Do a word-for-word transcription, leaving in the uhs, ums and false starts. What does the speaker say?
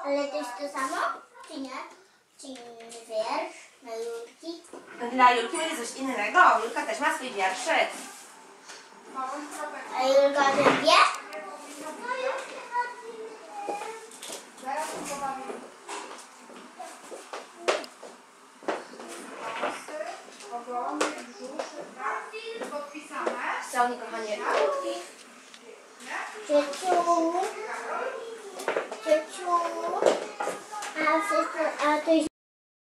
Ale to jest to samo? Czy nie? Czy wiersz na Julki? Dla Julki będzie coś innego. Julka też ma swój wierszyk. A Julka ten wie? Ogony, brzuszy, tak? Podpisane. Co oni, kochanie, krótki? Ciociu, ciociu, a, wszyscy, a to jest